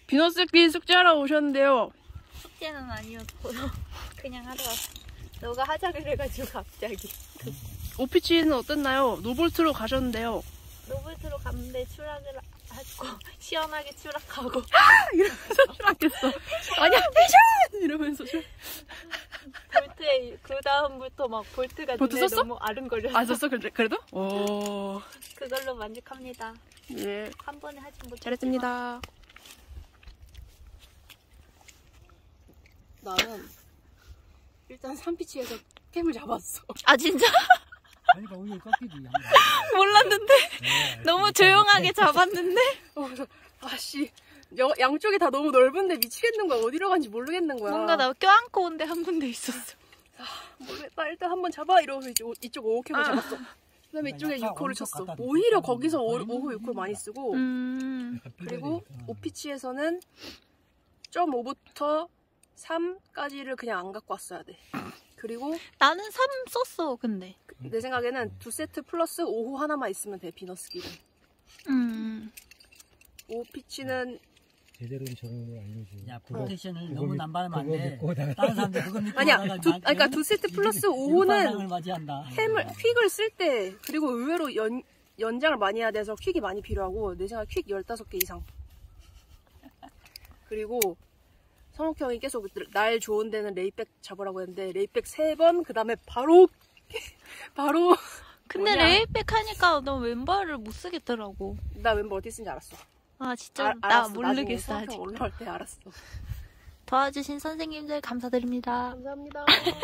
비너스끼리 숙제하러 오셨는데요. 숙제는 아니어서 그냥 하러 왔어. 너가 하자 그래가지고 갑자기. 오피치는 어땠나요? 노볼트로 가셨는데요. 노블트로 갔는데 추락을 하고 시원하게 추락하고 이러면서 추락했어. 아니야, 패션! 이러면서 볼트에 그 다음부터 막 볼트가 볼트 눈에 썼어? 너무 아른거렸어. 아, 썼어? 그래도? 오. 그걸로 만족합니다. 예. 한 번에 하지 못했지만. 잘했습니다. 나는 일단 3피치에서 캠을 잡았어. 아 진짜? 아니, 오늘 꺾이지. 몰랐는데 너무 조용하게 잡았는데. 그래서 아씨 양쪽이 다 너무 넓은데 미치겠는 거야. 어디로 간지 모르겠는 거야. 뭔가 나 껴안고 온 데 한 군데 있었어. 모르겠다. 일단 한번 잡아 이러면서 이쪽 5호캡을 잡았어. 그다음에 이쪽에 6호를 쳤어. 오히려 거기서 5호 6호를 많이 쓰고 그리고 5피치에서는 0.5부터 3까지를 그냥 안 갖고 왔어야 돼. 그리고 나는 3 썼어 근데. 내 생각에는 2세트 플러스 5호 하나만 있으면 돼. 비너스 길은. 5피치는 제대로 적응을 알려줘. 야, 프로텍션을 너무 남발하면 안 돼. 그거 다른 사람들 그거 믿고 아니야. 나가지 그러니까 2세트 플러스 5호는 맞이한다. 퀵을 쓸 때 그리고 의외로 연장을 많이 해야 돼서 퀵이 많이 필요하고 내 생각에 퀵 15개 이상. 그리고 성욱 형이 계속 날 좋은 데는 레이백 잡으라고 했는데 레이백 3번 그 다음에 바로 근데 뭐냐? 레이백 하니까 너 왼발을 못 쓰겠더라고. 나 멤버 어디 쓴지 알았어. 아 진짜 나 알았어. 모르겠어 나중에 아직. 성욱 형 올라올 때 알았어. 도와주신 선생님들 감사드립니다. 감사합니다.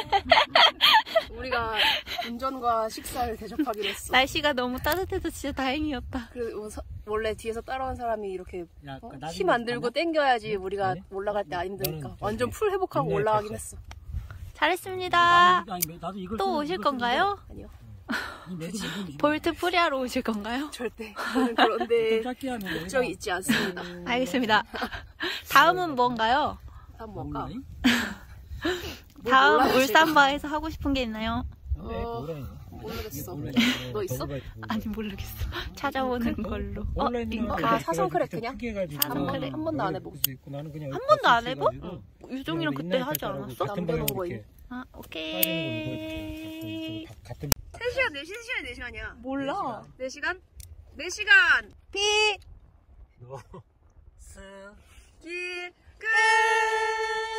우리가 운전과 식사를 대접하기로 했어. 날씨가 너무 따뜻해서 진짜 다행이었다. 그리고 원래 뒤에서 따라온 사람이 이렇게 야, 힘 안 들고 땡겨야지 우리가 올라갈 때 안 힘드니까 완전 풀 회복하고 올라가긴 했어. 잘했습니다. 나도 이걸 또 오실 건가요? 아니요. 볼트 풀이하러 오실 건가요? 절대. 저는 그런데 짧게 하면 걱정이 있지 않습니다. 알겠습니다. 다음은 뭔가요? 다음 뭘까? 다음 몰라요, 울산바에서 하고 싶은 게 있나요? 모르겠어. 너 있어? 아니 모르겠어. 찾아보는 걸로. 아, 사성 크랙 그냥? 사성 크랙 한 번도 안 해보고. 한 번도 안 해보? 유종이랑 그때 하지 않았어? 남겨놓은 거 있네. 아 오케이. 3시간, 4시간, 4시간이야. 몰라. 4시간? 4시간! 피! 길, 끝!